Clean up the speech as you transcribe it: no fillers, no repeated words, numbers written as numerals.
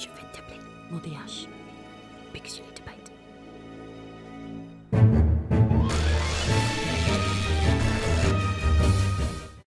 Je vais t'appeler Maudéage, because you need to bite.